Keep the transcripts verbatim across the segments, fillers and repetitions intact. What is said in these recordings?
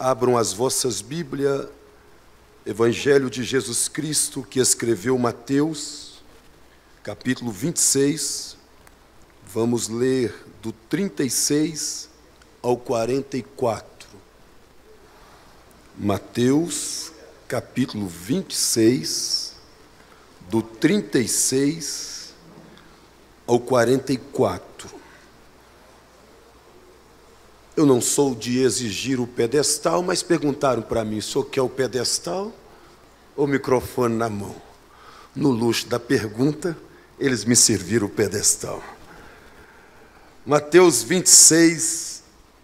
Abram as vossas Bíblias, Evangelho de Jesus Cristo, que escreveu Mateus, capítulo vinte e seis. Vamos ler do trinta e seis ao quarenta e quatro. Mateus, capítulo vinte e seis, do trinta e seis ao quarenta e quatro. Eu não sou de exigir o pedestal, mas perguntaram para mim: o senhor quer o pedestal ou o microfone na mão? No luxo da pergunta, eles me serviram o pedestal. Mateus vinte e seis,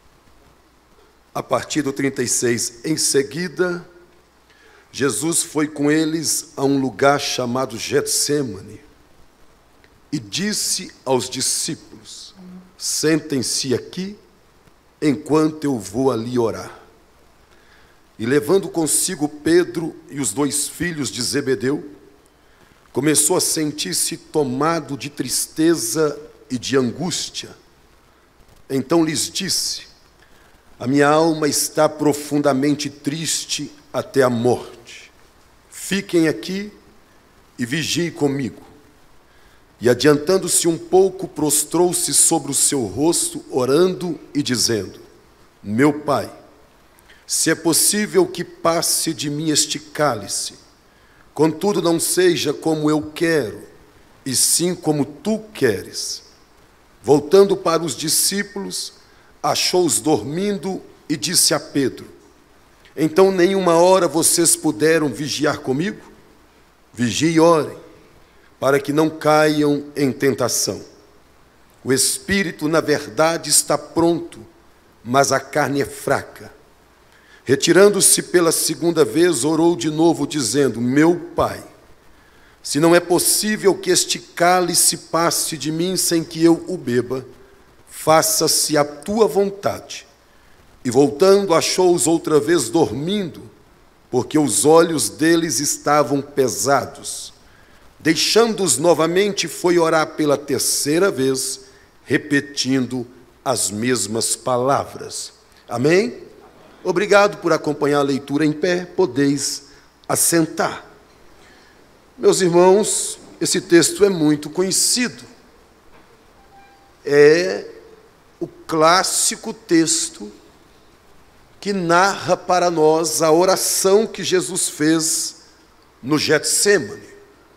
a partir do trinta e seis. Em seguida, Jesus foi com eles a um lugar chamado Getsêmani e disse aos discípulos: sentem-se aqui enquanto eu vou ali orar. E levando consigo Pedro e os dois filhos de Zebedeu, começou a sentir-se tomado de tristeza e de angústia. Então lhes disse: a minha alma está profundamente triste até a morte. Fiquem aqui e vigiem comigo. E adiantando-se um pouco, prostrou-se sobre o seu rosto, orando e dizendo: meu Pai, se é possível que passe de mim este cálice, contudo não seja como eu quero, e sim como tu queres. Voltando para os discípulos, achou-os dormindo e disse a Pedro: então nenhuma hora vocês puderam vigiar comigo? Vigiem e orem, para que não caiam em tentação. O espírito, na verdade, está pronto, mas a carne é fraca. Retirando-se pela segunda vez, orou de novo, dizendo: meu Pai, se não é possível que este cálice passe de mim sem que eu o beba, faça-se a tua vontade. E voltando, achou-os outra vez dormindo, porque os olhos deles estavam pesados. Deixando-os novamente, foi orar pela terceira vez, repetindo as mesmas palavras. Amém? Obrigado por acompanhar a leitura em pé, podeis assentar. Meus irmãos, esse texto é muito conhecido. É o clássico texto que narra para nós a oração que Jesus fez no Getsêmani.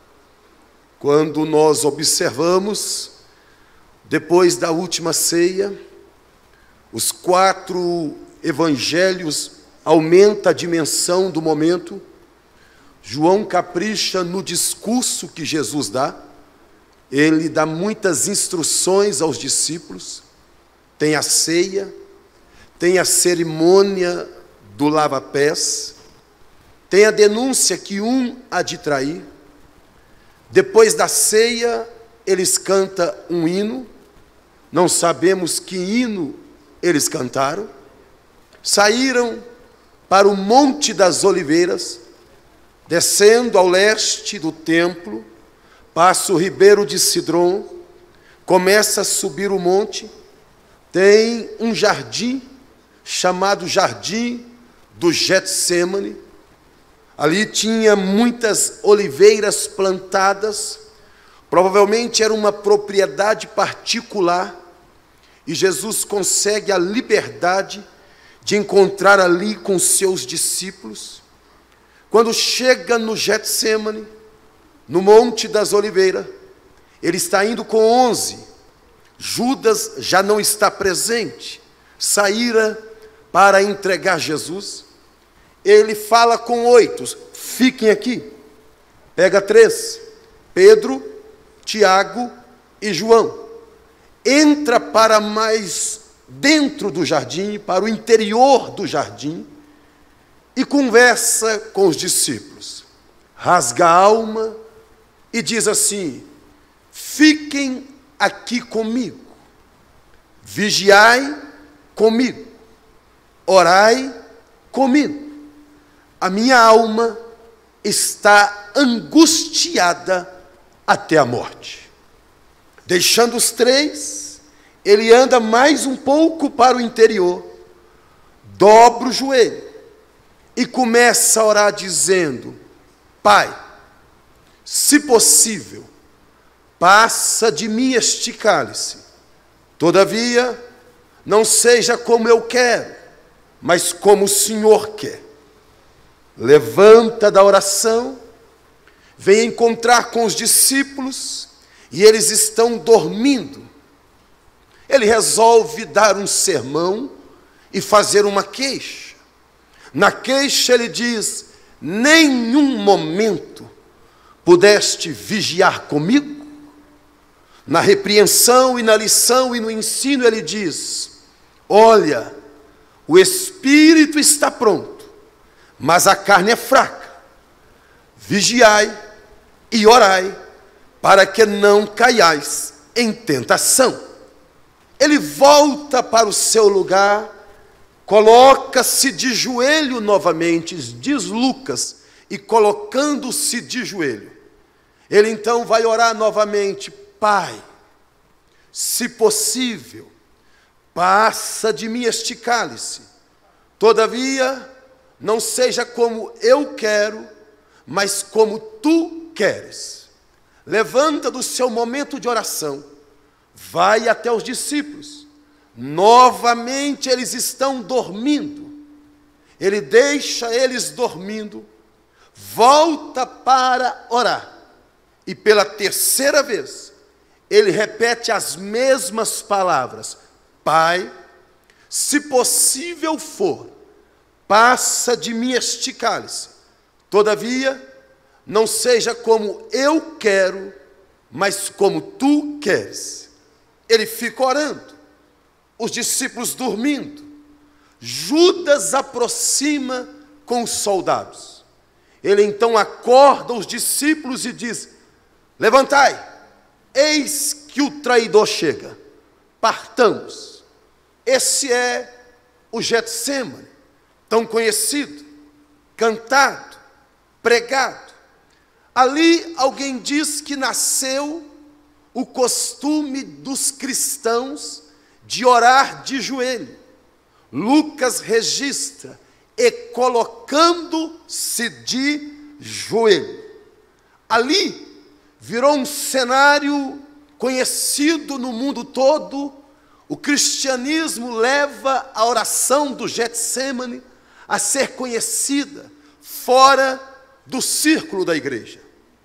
Quando nós observamos, depois da última ceia, os quatro evangelhos aumentam a dimensão do momento. João capricha no discurso que Jesus dá. Ele dá muitas instruções aos discípulos. Tem a ceia, tem a cerimônia do lava-pés, tem a denúncia que um há de trair. Depois da ceia, eles cantam um hino. Não sabemos que hino eles cantaram. Saíram para o Monte das Oliveiras, descendo ao leste do templo, passa o ribeiro de Sidrom, começa a subir o monte, tem um jardim chamado Jardim do Getsêmani. Ali tinha muitas oliveiras plantadas, provavelmente era uma propriedade particular, e Jesus consegue a liberdade de encontrar ali com seus discípulos. Quando chega no Getsêmani, no Monte das Oliveiras, ele está indo com onze. Judas já não está presente, saíra para entregar Jesus. Ele fala com oito: fiquem aqui. Pega três: Pedro, Tiago e João. Entra para mais dentro do jardim, para o interior do jardim, e conversa com os discípulos. Rasga a alma e diz assim: fiquem aqui comigo, vigiai comigo, orai comigo. A minha alma está angustiada até a morte. Deixando os três, ele anda mais um pouco para o interior, dobra o joelho e começa a orar dizendo: Pai, se possível, passa de mim este cálice. Todavia, não seja como eu quero, mas como o Senhor quer. Levanta da oração, vem encontrar com os discípulos, e eles estão dormindo. Ele resolve dar um sermão e fazer uma queixa. Na queixa ele diz: nenhum momento pudeste vigiar comigo? Na repreensão e na lição e no ensino ele diz: olha, o espírito está pronto, mas a carne é fraca. Vigiai e orai, para que não caiais em tentação. Ele volta para o seu lugar, coloca-se de joelho novamente, diz Lucas, e colocando-se de joelho, ele então vai orar novamente: Pai, se possível, passa de mim este cálice. Todavia, não seja como eu quero, mas como tu queres. Levanta do seu momento de oração, vai até os discípulos. Novamente eles estão dormindo. Ele deixa eles dormindo, volta para orar. E pela terceira vez, ele repete as mesmas palavras: Pai, se possível for, passa de mim este cálice. Todavia, não seja como eu quero, mas como tu queres. Ele fica orando, os discípulos dormindo. Judas aproxima com os soldados. Ele então acorda os discípulos e diz: levantai, eis que o traidor chega, partamos. Esse é o Getsêmani, tão conhecido, cantado, pregado. Ali alguém diz que nasceu o costume dos cristãos de orar de joelho. Lucas registra: e colocando-se de joelho. Ali virou um cenário conhecido no mundo todo. O cristianismo leva a oração do Getsêmani a ser conhecida fora do círculo da igreja.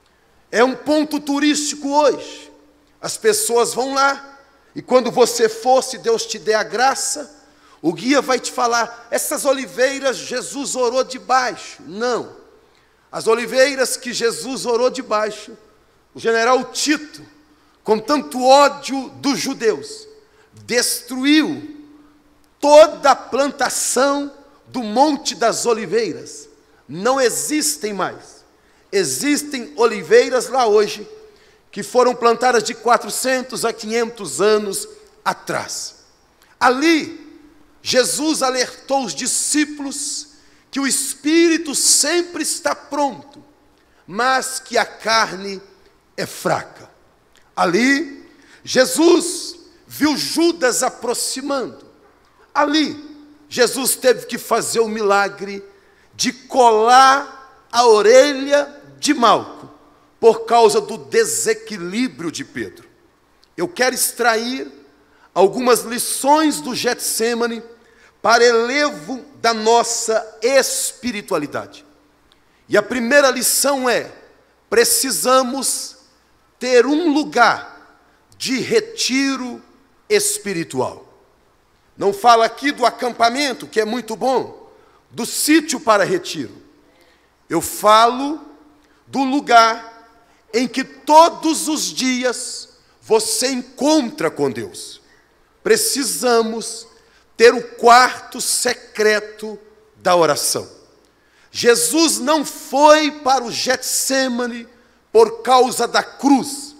É um ponto turístico hoje. As pessoas vão lá, e quando você for, se Deus te der a graça, o guia vai te falar: essas oliveiras Jesus orou debaixo. Não. As oliveiras que Jesus orou debaixo, o general Tito, com tanto ódio dos judeus, destruiu toda a plantação do Monte das Oliveiras. Não existem mais. Existem oliveiras lá hoje, que foram plantadas de quatrocentos a quinhentos anos atrás. Ali, Jesus alertou os discípulos que o espírito sempre está pronto, mas que a carne é fraca. Ali, Jesus viu Judas aproximando. Ali, Jesus teve que fazer o milagre de colar a orelha de Malco, por causa do desequilíbrio de Pedro. Eu quero extrair algumas lições do Getsêmani para elevo da nossa espiritualidade. E a primeira lição é: precisamos ter um lugar de retiro espiritual. Não falo aqui do acampamento, que é muito bom, do sítio para retiro. Eu falo do lugar em que todos os dias você encontra com Deus. Precisamos ter o quarto secreto da oração. Jesus não foi para o Getsêmani por causa da cruz.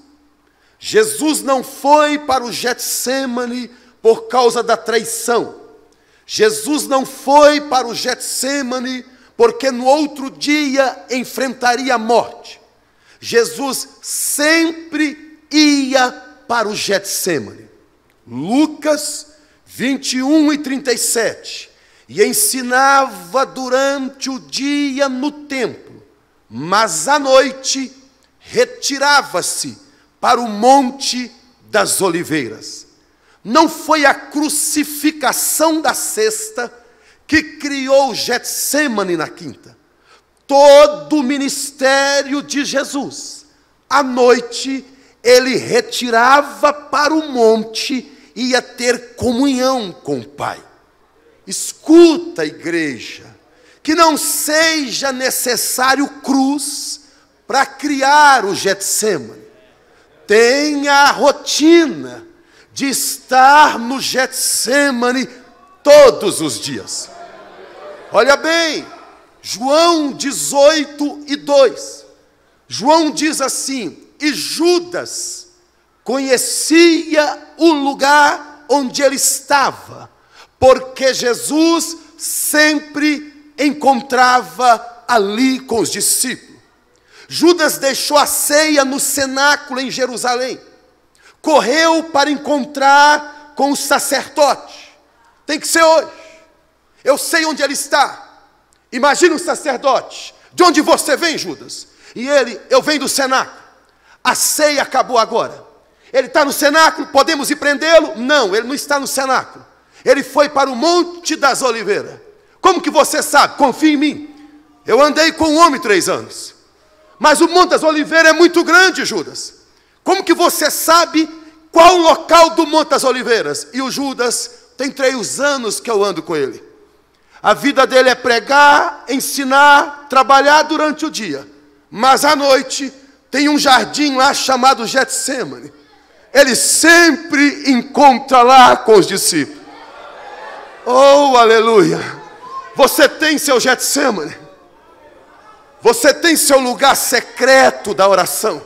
Jesus não foi para o Getsêmani por causa da traição. Jesus não foi para o Getsêmani porque no outro dia enfrentaria a morte. Jesus sempre ia para o Getsêmani. Lucas vinte e um e trinta e sete. e ensinava durante o dia no templo, mas à noite retirava-se para o Monte das Oliveiras. Não foi a crucificação da sexta que criou Getsêmani na quinta. Todo o ministério de Jesus, à noite, ele retirava para o monte e ia ter comunhão com o Pai. Escuta, igreja, que não seja necessário cruz para criar o Getsêmani. Tenha a rotina de estar no Getsêmani todos os dias. Olha bem, João dezoito e dois. João diz assim: e Judas conhecia o lugar onde ele estava, porque Jesus sempre encontrava ali com os discípulos. Judas deixou a ceia no cenáculo em Jerusalém, correu para encontrar com o sacerdote. Tem que ser hoje. Eu sei onde ele está. Imagina o sacerdote: de onde você vem, Judas? E ele: eu venho do cenáculo. A ceia acabou agora. Ele está no cenáculo, podemos ir prendê-lo? Não, ele não está no cenáculo. Ele foi para o Monte das Oliveiras. Como que você sabe? Confia em mim. Eu andei com um homem três anos. Mas o Monte das Oliveiras é muito grande, Judas. Como que você sabe qual o local do Monte das Oliveiras? E o Judas, tem três anos que eu ando com ele. A vida dele é pregar, ensinar, trabalhar durante o dia. Mas à noite tem um jardim lá chamado Getsêmani. Ele sempre encontra lá com os discípulos. Oh, aleluia! Você tem seu Getsêmani. Você tem seu lugar secreto da oração.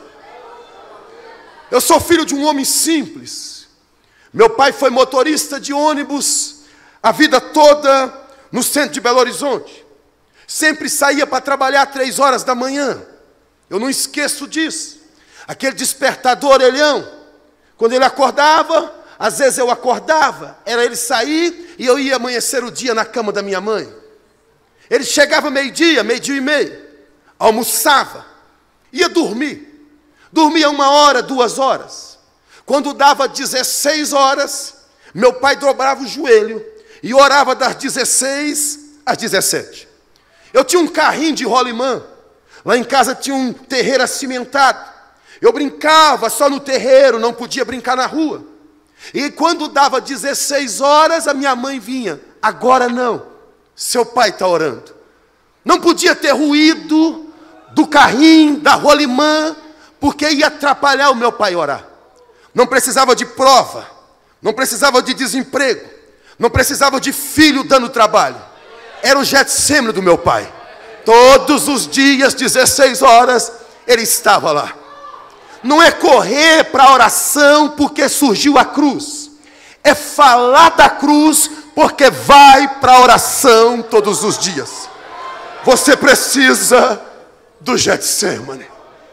Eu sou filho de um homem simples. Meu pai foi motorista de ônibus a vida toda no centro de Belo Horizonte. Sempre saía para trabalhar três horas da manhã. Eu não esqueço disso. Aquele despertador orelhão. Quando ele acordava, às vezes eu acordava, era ele sair e eu ia amanhecer o dia na cama da minha mãe. Ele chegava meio-dia, meio-dia e meio, almoçava, ia dormir. Dormia uma hora, duas horas. Quando dava dezesseis horas, meu pai dobrava o joelho e orava das dezesseis às dezessete. Eu tinha um carrinho de rolimã. Lá em casa tinha um terreiro cimentado. Eu brincava só no terreiro, não podia brincar na rua. E quando dava dezesseis horas, a minha mãe vinha. Agora não, seu pai está orando. Não podia ter ruído do carrinho, da rolimã, porque ia atrapalhar o meu pai orar. Não precisava de prova, não precisava de desemprego, não precisava de filho dando trabalho. Era o Getsêmani do meu pai. Todos os dias, dezesseis horas, ele estava lá. Não é correr para a oração porque surgiu a cruz. É falar da cruz porque vai para a oração todos os dias. Você precisa do Getsêmani.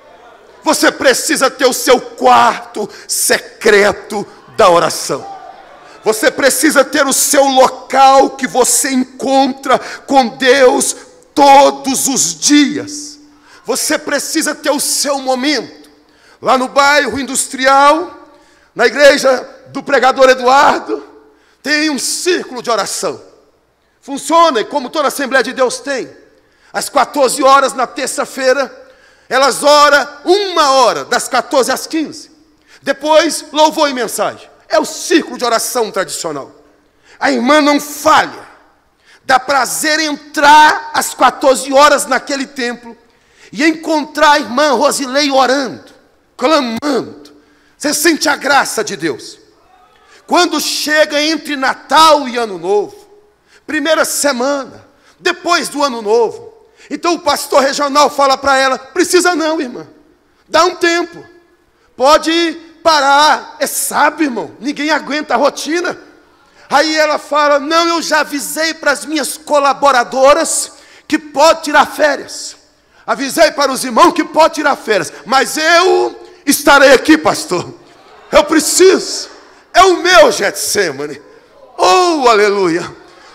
Você precisa ter o seu quarto secreto da oração. Você precisa ter o seu local que você encontra com Deus todos os dias. Você precisa ter o seu momento. Lá no bairro industrial, na igreja do pregador Eduardo, tem um círculo de oração. Funciona como toda a Assembleia de Deus tem. Às quatorze horas na terça-feira, elas oram uma hora, das quatorze às quinze. Depois, louvor e mensagem. É o círculo de oração tradicional. A irmã não falha. Dá prazer entrar às quatorze horas naquele templo e encontrar a irmã Rosilei orando, clamando. Você sente a graça de Deus. Quando chega entre Natal e Ano Novo, primeira semana, depois do Ano Novo, então o pastor regional fala para ela: precisa não, irmã, dá um tempo, pode parar. É sábio, irmão, ninguém aguenta a rotina. Aí ela fala: não, eu já avisei para as minhas colaboradoras que pode tirar férias. Avisei para os irmãos que pode tirar férias, mas eu estarei aqui, pastor. Eu preciso. É o meu Getsêmani. Oh, aleluia.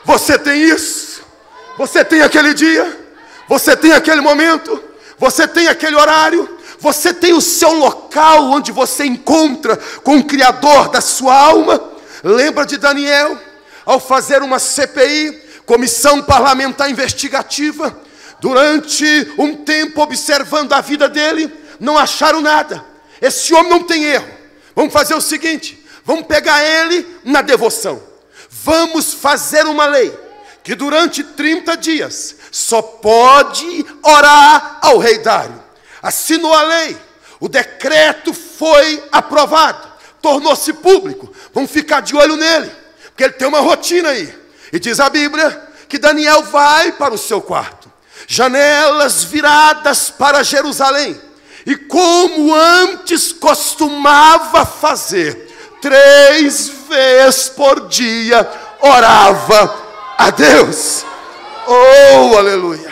Você tem isso, você tem aquele dia, você tem aquele momento, você tem aquele horário, você tem o seu local onde você encontra com o Criador da sua alma. Lembra de Daniel, ao fazer uma C P I, Comissão Parlamentar Investigativa, durante um tempo observando a vida dele, não acharam nada. Esse homem não tem erro. Vamos fazer o seguinte, vamos pegar ele na devoção. Vamos fazer uma lei, que durante trinta dias, só pode orar ao rei Dário. Assinou a lei, o decreto foi aprovado, tornou-se público. Vamos ficar de olho nele, porque ele tem uma rotina aí. E diz a Bíblia que Daniel vai para o seu quarto, janelas viradas para Jerusalém, e como antes costumava fazer, três vezes por dia orava a Deus. Oh, aleluia.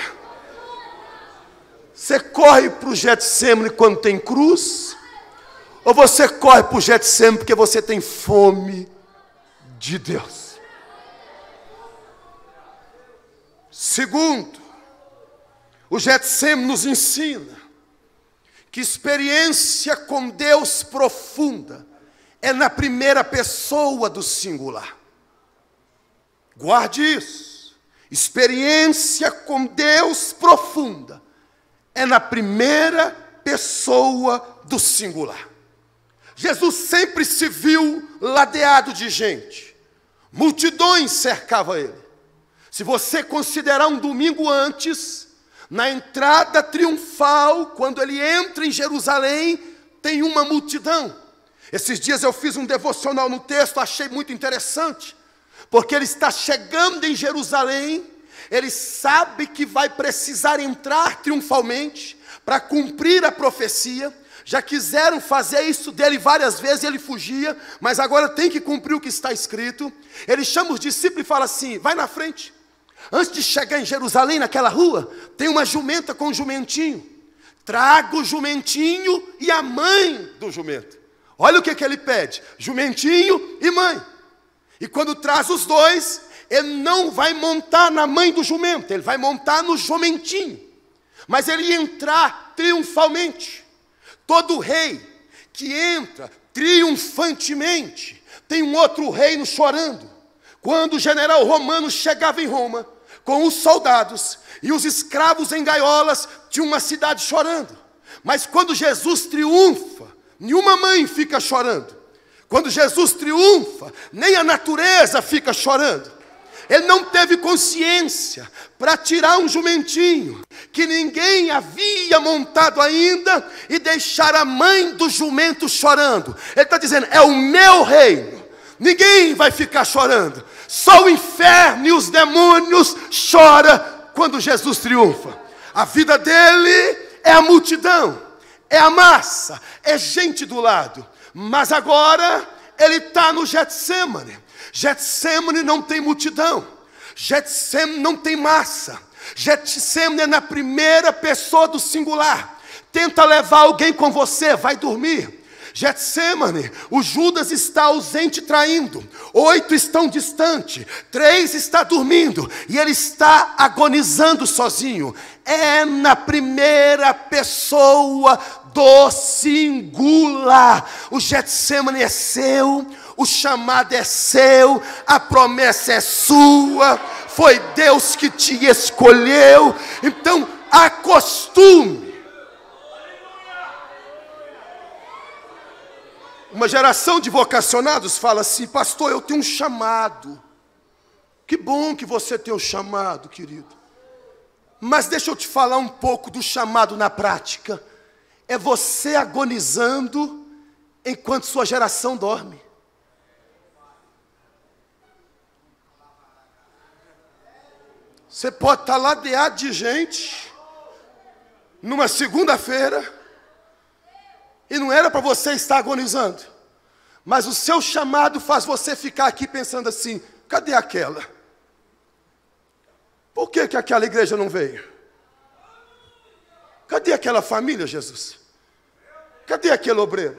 Você corre para o Getsemane quando tem cruz? Ou você corre para o Getsemane porque você tem fome de Deus? Segundo, o Getsemane nos ensina que experiência com Deus profunda é na primeira pessoa do singular. Guarde isso. Experiência com Deus profunda é na primeira pessoa do singular. Jesus sempre se viu ladeado de gente. Multidões cercavam ele. Se você considerar um domingo antes, na entrada triunfal, quando ele entra em Jerusalém, tem uma multidão. Esses dias eu fiz um devocional no texto, achei muito interessante, porque ele está chegando em Jerusalém, ele sabe que vai precisar entrar triunfalmente para cumprir a profecia. Já quiseram fazer isso dele várias vezes, ele fugia, mas agora tem que cumprir o que está escrito. Ele chama os discípulos e fala assim: vai na frente. Antes de chegar em Jerusalém, naquela rua, tem uma jumenta com um jumentinho. Traga o jumentinho e a mãe do jumento. Olha o que, que ele pede: jumentinho e mãe. E quando traz os dois, ele não vai montar na mãe do jumento, ele vai montar no jumentinho. Mas ele ia entrar triunfalmente. Todo rei que entra triunfantemente tem um outro reino chorando. Quando o general romano chegava em Roma, com os soldados e os escravos em gaiolas, tinha uma cidade chorando. Mas quando Jesus triunfa, nenhuma mãe fica chorando. Quando Jesus triunfa, nem a natureza fica chorando. Ele não teve consciência para tirar um jumentinho que ninguém havia montado ainda e deixar a mãe do jumento chorando. Ele está dizendo: é o meu reino, ninguém vai ficar chorando. Só o inferno e os demônios choram quando Jesus triunfa. A vida dele é a multidão, é a massa, é gente do lado. Mas agora ele está no Getsemane. Getsemane não tem multidão, Getsemane não tem massa, Getsemane é na primeira pessoa do singular. Tenta levar alguém com você, vai dormir. Getsemane, o Judas está ausente traindo, oito estão distante, três está dormindo e ele está agonizando sozinho. É na primeira pessoa do singular. O Getsemane é seu, o chamado é seu, a promessa é sua, foi Deus que te escolheu. Então acostume. Uma geração de vocacionados fala assim: pastor, eu tenho um chamado. Que bom que você tem um chamado, querido. Mas deixa eu te falar um pouco do chamado na prática. É você agonizando enquanto sua geração dorme. Você pode estar ladeado de gente numa segunda-feira e não era para você estar agonizando, mas o seu chamado faz você ficar aqui pensando assim: cadê aquela? Por que que aquela igreja não veio? Cadê aquela família, Jesus? Cadê aquele obreiro?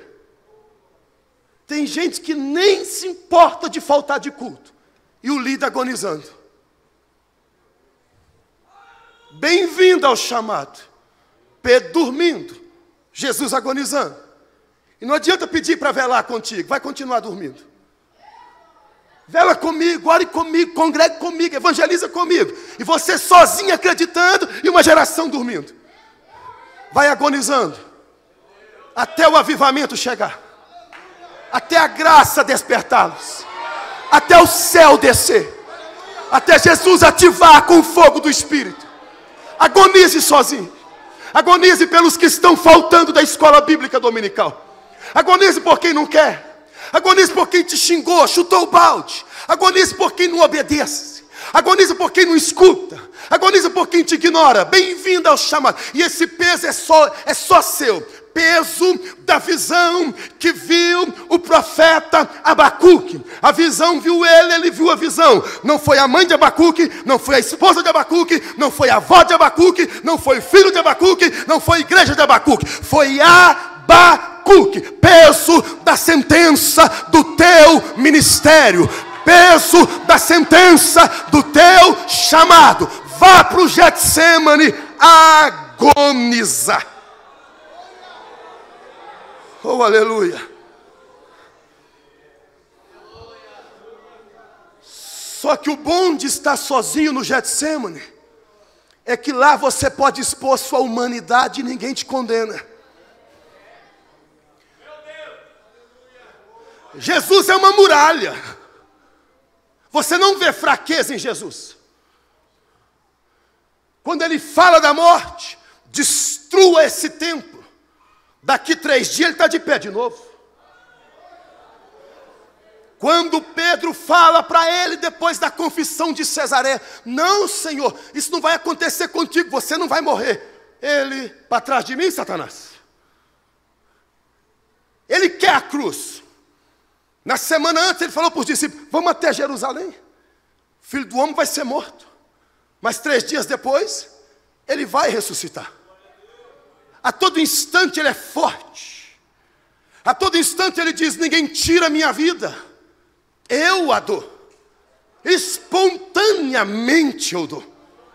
Tem gente que nem se importa de faltar de culto, e o líder agonizando. Bem-vindo ao chamado. Pedro dormindo, Jesus agonizando. E não adianta pedir para velar contigo, vai continuar dormindo. Vela comigo, ore comigo, congregue comigo, evangeliza comigo. E você sozinho acreditando e uma geração dormindo. Vai agonizando até o avivamento chegar, até a graça despertá-los, até o céu descer, até Jesus ativar com o fogo do Espírito. Agonize sozinho. Agonize pelos que estão faltando da escola bíblica dominical. Agonize por quem não quer. Agonize por quem te xingou, chutou o balde. Agonize por quem não obedece. Agonize por quem não escuta. Agonize por quem te ignora. Bem-vindo ao chamado. E esse peso é só, é só seu. Peso da visão que viu o profeta Abacuque. A visão viu ele, ele viu a visão. Não foi a mãe de Abacuque, não foi a esposa de Abacuque, não foi a avó de Abacuque, não foi o filho de Abacuque, não foi a igreja de Abacuque. Foi Abacuque. Peso da sentença do teu ministério. Peso da sentença do teu chamado. Vá para o Getsemane agonizar. Oh, aleluia. Só que o bom de estar sozinho no Getsemane é que lá você pode expor sua humanidade e ninguém te condena. Jesus é uma muralha. Você não vê fraqueza em Jesus. Quando ele fala da morte, destrua esse templo. Daqui três dias ele está de pé de novo. Quando Pedro fala para ele depois da confissão de Cesareia: não, Senhor, isso não vai acontecer contigo, você não vai morrer. Ele, para trás de mim, Satanás. Ele quer a cruz. Na semana antes ele falou para os discípulos: vamos até Jerusalém. O Filho do homem vai ser morto. Mas três dias depois, ele vai ressuscitar. A todo instante ele é forte. A todo instante ele diz: ninguém tira a minha vida. Eu a dou. Espontaneamente eu dou.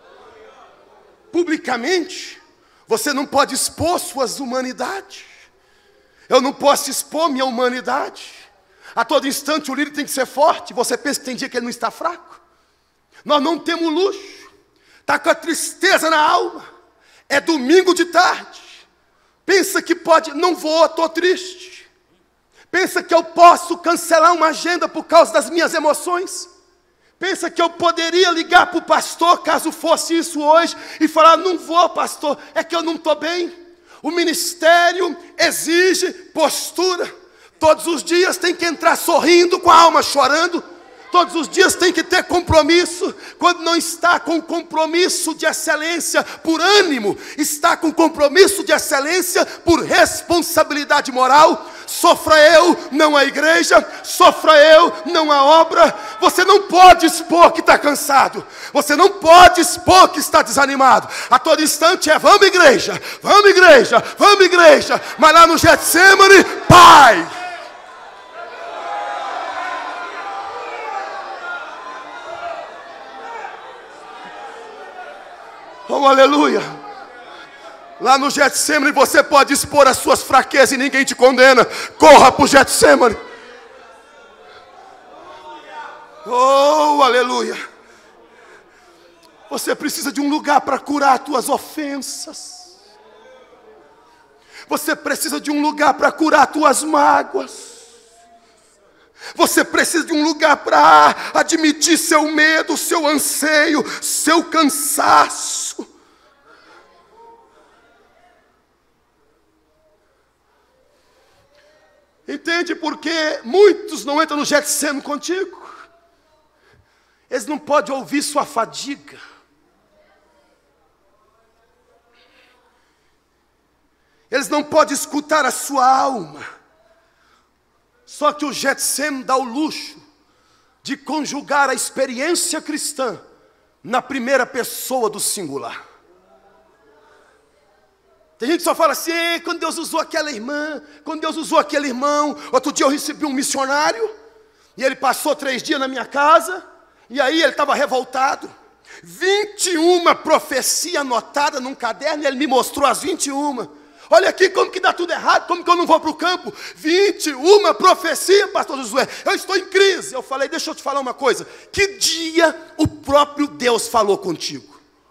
Publicamente, você não pode expor suas humanidades. Eu não posso expor minha humanidade. A todo instante o líder tem que ser forte. Você pensa que tem dia que ele não está fraco? Nós não temos luxo. Está com a tristeza na alma. É domingo de tarde. Pensa que pode, não vou, estou triste. Pensa que eu posso cancelar uma agenda por causa das minhas emoções. Pensa que eu poderia ligar para o pastor, caso fosse isso hoje, e falar: não vou, pastor, é que eu não estou bem. O ministério exige postura. Todos os dias tem que entrar sorrindo, com a alma chorando. Todos os dias tem que ter compromisso. Quando não está com compromisso de excelência por ânimo, está com compromisso de excelência por responsabilidade moral. Sofra eu, não a igreja. Sofra eu, não a obra. Você não pode expor que está cansado. Você não pode expor que está desanimado. A todo instante é: vamos igreja, vamos igreja, vamos igreja. Mas lá no Getsemane, Pai, oh, aleluia. Lá no Getsemane você pode expor as suas fraquezas e ninguém te condena. Corra para o Getsemane. Oh, aleluia. Você precisa de um lugar para curar as tuas ofensas. Você precisa de um lugar para curar as tuas mágoas. Você precisa de um lugar para admitir seu medo, seu anseio, seu cansaço. Entende por que muitos não entram no Getsemane contigo? Eles não podem ouvir sua fadiga. Eles não podem escutar a sua alma. Só que o Getsemane dá o luxo de conjugar a experiência cristã na primeira pessoa do singular. Tem gente que só fala assim: quando Deus usou aquela irmã, quando Deus usou aquele irmão. Outro dia eu recebi um missionário, e ele passou três dias na minha casa, e aí ele estava revoltado. vinte e uma profecias anotadas num caderno, e ele me mostrou as vinte e uma. Olha aqui como que dá tudo errado, como que eu não vou para o campo. vinte e uma profecias, pastor Josué, eu estou em crise. Eu falei, deixa eu te falar uma coisa. Que dia o próprio Deus falou contigo?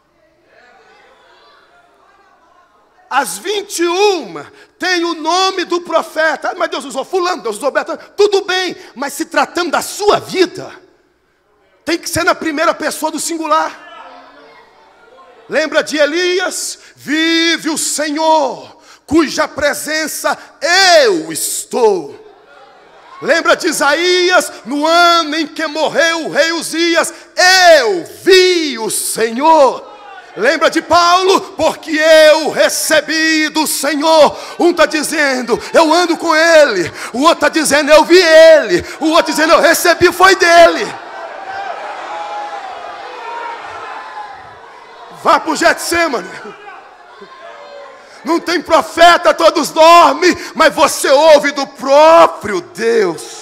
As vinte e uma tem o nome do profeta. Mas Deus usou fulano, Deus usou Betano. Tudo bem, mas se tratando da sua vida, tem que ser na primeira pessoa do singular. Lembra de Elias? Vive o Senhor, cuja presença eu estou. Lembra de Isaías? No ano em que morreu o rei Uzias, eu vi o Senhor. Lembra de Paulo? Porque eu recebi do Senhor. Um está dizendo, eu ando com ele. O outro está dizendo, eu vi ele. O outro dizendo, eu recebi, foi dele. Vá para o Getsemane. Não tem profeta, todos dormem, mas você ouve do próprio Deus.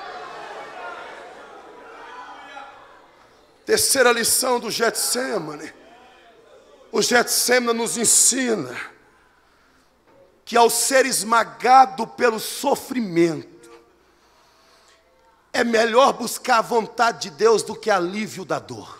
Terceira lição do Getsemane. O Getsemane nos ensina que ao ser esmagado pelo sofrimento, é melhor buscar a vontade de Deus do que alívio da dor.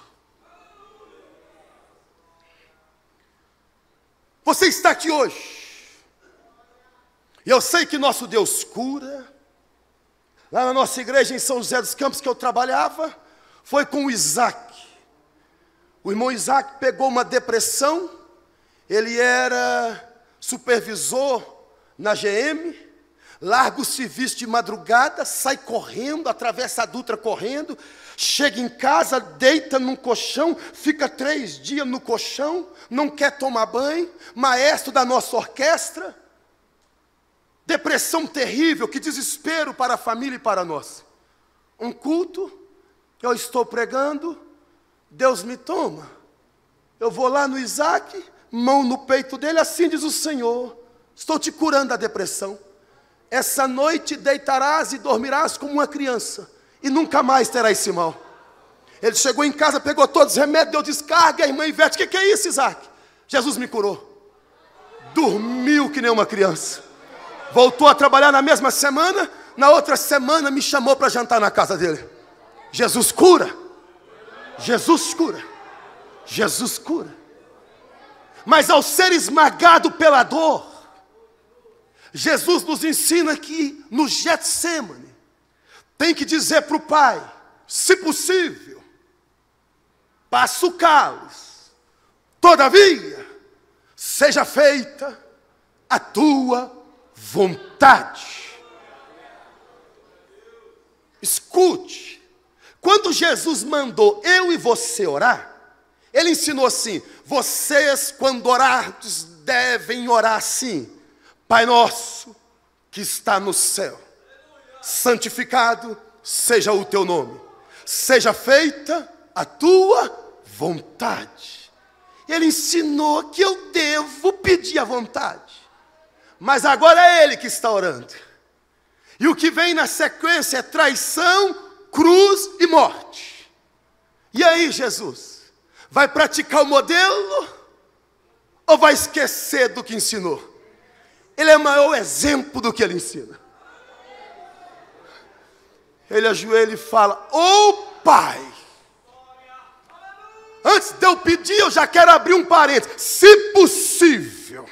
Você está aqui hoje, e eu sei que nosso Deus cura. Lá na nossa igreja em São José dos Campos que eu trabalhava, foi com o Isaac. O irmão Isaac pegou uma depressão, ele era supervisor na G M, larga o serviço de madrugada, sai correndo, atravessa a Dutra correndo, chega em casa, deita num colchão, fica três dias no colchão, não quer tomar banho, maestro da nossa orquestra. Depressão terrível, que desespero para a família e para nós. Um culto, eu estou pregando, Deus me toma. Eu vou lá no Isaac, mão no peito dele, assim diz o Senhor, estou te curando da depressão. Essa noite deitarás e dormirás como uma criança, e nunca mais terá esse mal. Ele chegou em casa, pegou todos os remédios, deu descarga, a irmã Ivete, o que, que é isso, Isaac? Jesus me curou. Dormiu que nem uma criança. Voltou a trabalhar na mesma semana, na outra semana me chamou para jantar na casa dele. Jesus cura. Jesus cura. Jesus cura. Mas ao ser esmagado pela dor, Jesus nos ensina que no Getsemane, tem que dizer para o Pai, se possível, passa o cálice, todavia, seja feita a tua vontade. Escute, quando Jesus mandou eu e você orar, ele ensinou assim, vocês quando orardes devem orar assim, Pai nosso que está no céu, santificado seja o teu nome, seja feita a tua vontade. Ele ensinou que eu devo pedir a vontade, mas agora é ele que está orando. E o que vem na sequência é traição, cruz e morte. E aí, Jesus, vai praticar o modelo ou vai esquecer do que ensinou? Ele é o maior exemplo do que ele ensina. Ele ajoelha e fala, ô Pai, antes de eu pedir, eu já quero abrir um parênteses, se possível,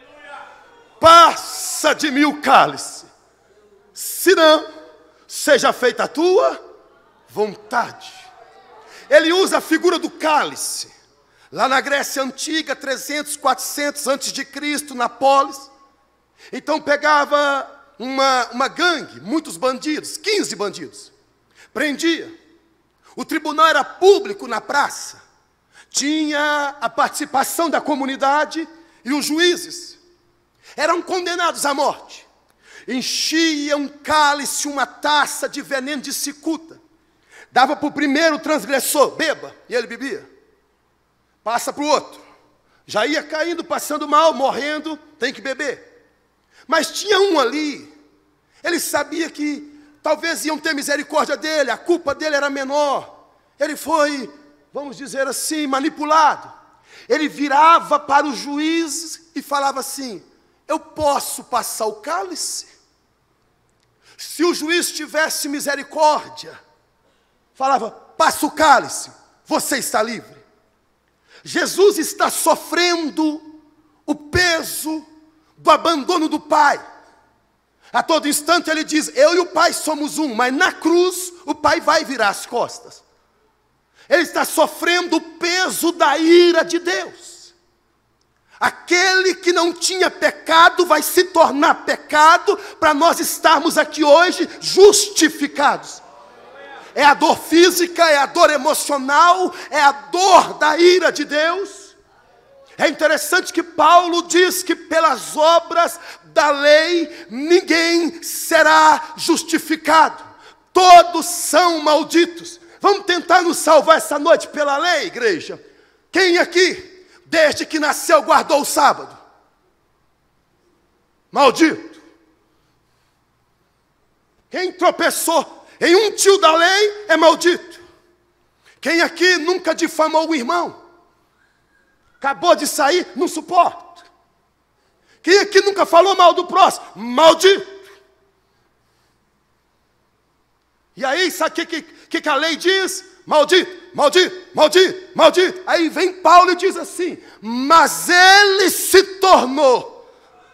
passa de mim o cálice, se não, seja feita a tua vontade. Ele usa a figura do cálice, lá na Grécia Antiga, trezentos, quatrocentos antes de Cristo, na polis. Então pegava uma, uma gangue, muitos bandidos, quinze bandidos, prendia. O tribunal era público na praça, tinha a participação da comunidade e os juízes. Eram condenados à morte. Enchia um cálice, uma taça de veneno de cicuta, dava para o primeiro transgressor, beba, e ele bebia. Passa para o outro, já ia caindo, passando mal, morrendo, tem que beber. Mas tinha um ali, ele sabia que talvez iam ter misericórdia dele, a culpa dele era menor. Ele foi vamos dizer assim, manipulado. Ele virava para o juiz e falava assim: eu posso passar o cálice? Se o juiz tivesse misericórdia, falava: passa o cálice, você está livre. Jesus está sofrendo o peso do abandono do Pai. A todo instante ele diz: eu e o Pai somos um, mas na cruz o Pai vai virar as costas. Ele está sofrendo o peso da ira de Deus. Aquele que não tinha pecado vai se tornar pecado para nós estarmos aqui hoje justificados. É a dor física, é a dor emocional, é a dor da ira de Deus. É interessante que Paulo diz que pelas obras da lei ninguém será justificado. Todos são malditos. Vamos tentar nos salvar essa noite pela lei, igreja? Quem aqui, desde que nasceu, guardou o sábado? Maldito. Quem tropeçou em um tio da lei é maldito. Quem aqui nunca difamou o irmão? Acabou de sair, não suporta. Quem aqui nunca falou mal do próximo? Maldito. E aí, sabe o que, que, que a lei diz? Maldito, maldito, maldito, maldito. Aí vem Paulo e diz assim: mas ele se tornou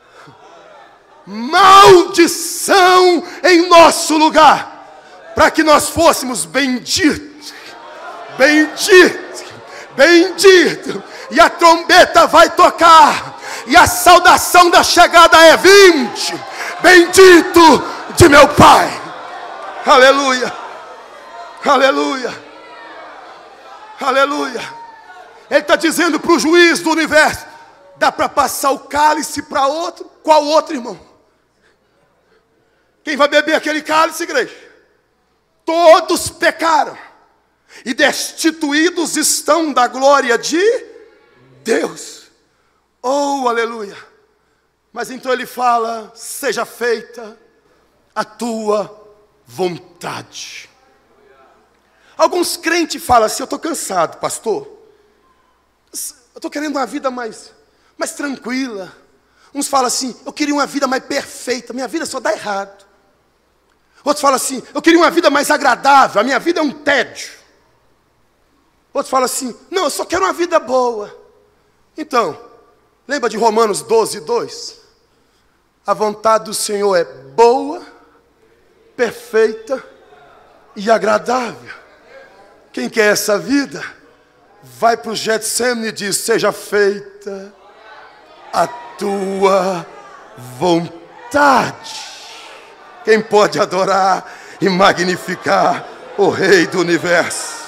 maldição em nosso lugar, para que nós fôssemos benditos, benditos, benditos. E a trombeta vai tocar, e a saudação da chegada é: vinde, bendito de meu Pai. Aleluia, aleluia, aleluia. Ele está dizendo para o juiz do universo: dá para passar o cálice para outro? Qual outro, irmão? Quem vai beber aquele cálice, igreja? Todos pecaram e destituídos estão da glória de Deus. Oh, aleluia. Mas então ele fala: seja feita a tua vontade. Alguns crentes falam assim: eu estou cansado, pastor. Eu estou querendo uma vida mais, mais tranquila. Uns falam assim: eu queria uma vida mais perfeita. Minha vida só dá errado. Outros falam assim: eu queria uma vida mais agradável. A minha vida é um tédio. Outros falam assim: não, eu só quero uma vida boa. Então, lembra de Romanos doze, dois? A vontade do Senhor é boa, perfeita e agradável. Quem quer essa vida, vai para o Getsemane e diz: seja feita a tua vontade. Quem pode adorar e magnificar o Rei do Universo?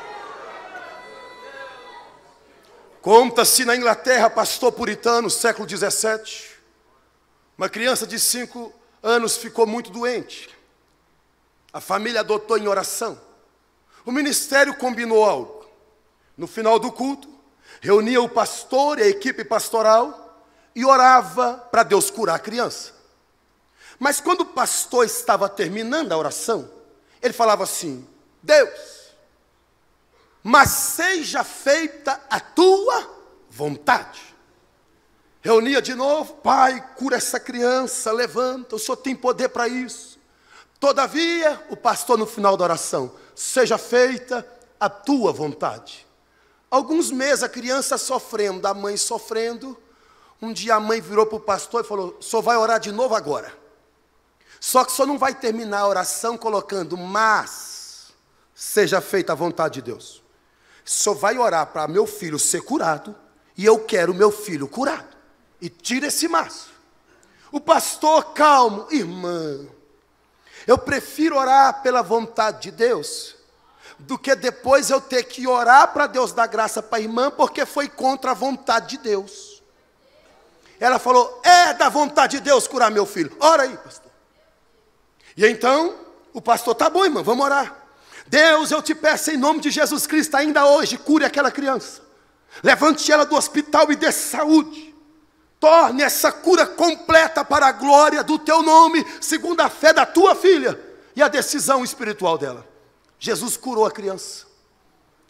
Conta-se na Inglaterra, pastor puritano, século dezessete, uma criança de cinco anos ficou muito doente. A família adotou em oração. O ministério combinou algo. No final do culto, reunia o pastor e a equipe pastoral e orava para Deus curar a criança. Mas quando o pastor estava terminando a oração, ele falava assim: Deus, mas seja feita a tua vontade. Reunia de novo: Pai, cura essa criança, levanta, o Senhor tem poder para isso. Todavia, o pastor no final da oração: seja feita a tua vontade. Alguns meses a criança sofrendo, a mãe sofrendo. Um dia a mãe virou para o pastor e falou: o senhor vai orar de novo agora. Só que o senhor não vai terminar a oração colocando: mas seja feita a vontade de Deus. O senhor vai orar para meu filho ser curado, e eu quero meu filho curado. E tira esse mas. O pastor calmo: irmã, eu prefiro orar pela vontade de Deus do que depois eu ter que orar para Deus dar graça para a irmã, porque foi contra a vontade de Deus. Ela falou: é da vontade de Deus curar meu filho. Ora aí, pastor. E então, o pastor: tá bom, irmão, vamos orar. Deus, eu te peço em nome de Jesus Cristo, ainda hoje, cure aquela criança. Levante ela do hospital e dê saúde. Torne essa cura completa para a glória do teu nome, segundo a fé da tua filha e a decisão espiritual dela. Jesus curou a criança.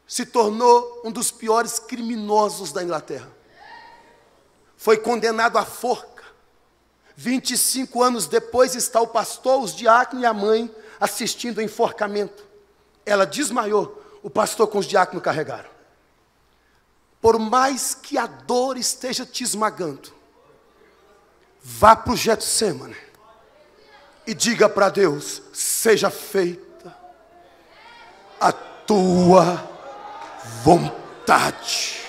se tornou um dos piores criminosos da Inglaterra. Foi condenado à forca. vinte e cinco anos depois está o pastor, os diáconos e a mãe assistindo o enforcamento. Ela desmaiou, o pastor com os diáconos carregaram. Por mais que a dor esteja te esmagando, vá para o Getsemane e diga para Deus: seja feita a tua vontade.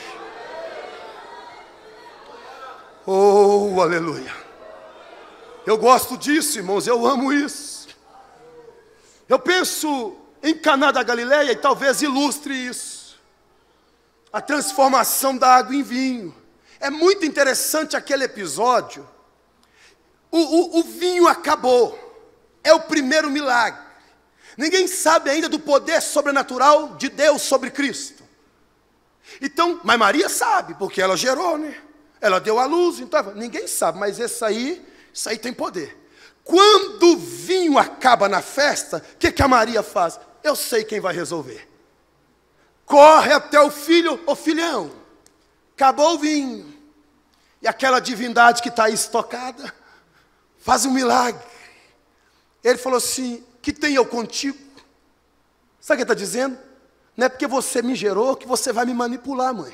Oh, aleluia. Eu gosto disso, irmãos, eu amo isso. Eu penso em Caná da Galileia e talvez ilustre isso. A transformação da água em vinho. É muito interessante aquele episódio. O, o, o vinho acabou. É o primeiro milagre. Ninguém sabe ainda do poder sobrenatural de Deus sobre Cristo. Então, mas Maria sabe, porque ela gerou, né? Ela deu à luz, então ninguém sabe, mas esse aí, isso aí tem poder. Quando o vinho acaba na festa, o que, que a Maria faz? Eu sei quem vai resolver. Corre até o filho, ô filhão, acabou o vinho. E aquela divindade que está aí estocada, faz um milagre. Ele falou assim: que tem eu contigo? Sabe o que ele está dizendo? Não é porque você me gerou que você vai me manipular, mãe.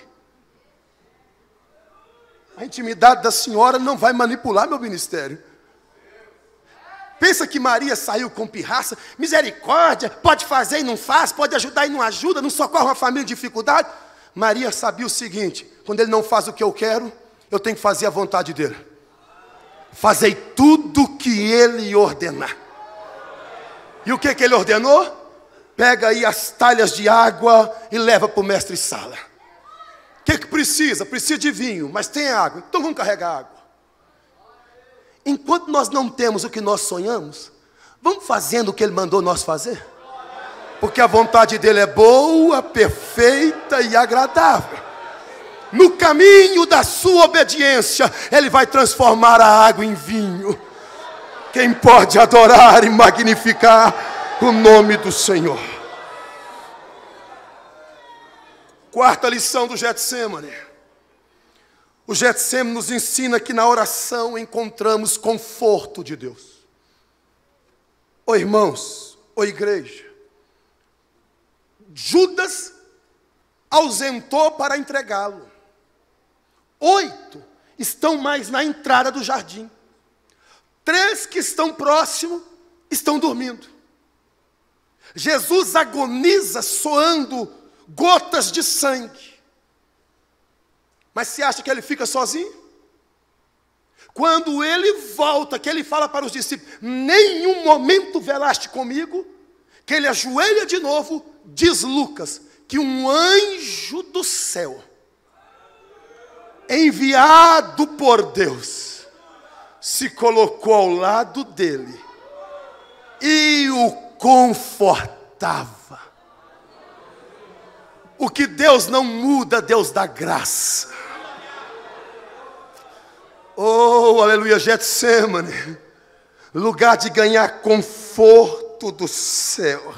A intimidade da senhora não vai manipular meu ministério. Pensa que Maria saiu com pirraça, misericórdia, pode fazer e não faz, pode ajudar e não ajuda, não socorre uma família em dificuldade. Maria sabia o seguinte: quando ele não faz o que eu quero, eu tenho que fazer a vontade dele. Fazei tudo o que ele ordenar. E o que, que ele ordenou? Pega aí as talhas de água e leva para o mestre-sala. O que, que precisa? Precisa de vinho, mas tem água, então vamos carregar água. Enquanto nós não temos o que nós sonhamos, vamos fazendo o que ele mandou nós fazer. Porque a vontade dele é boa, perfeita e agradável. No caminho da sua obediência, ele vai transformar a água em vinho. Quem pode adorar e magnificar o nome do Senhor? Quarta lição do Getsemane. O Getsemane nos ensina que na oração encontramos conforto de Deus. Ô irmãos, ô igreja, Judas ausentou para entregá-lo. Oito estão mais na entrada do jardim. Três que estão próximos estão dormindo. Jesus agoniza soando gotas de sangue. Mas você acha que ele fica sozinho? Quando ele volta, que ele fala para os discípulos: nenhum momento velaste comigo, que ele ajoelha de novo, diz Lucas, que um anjo do céu, enviado por Deus, se colocou ao lado dele e o confortava. O que Deus não muda, Deus dá graça. Oh, aleluia, Getsemane, lugar de ganhar conforto do céu.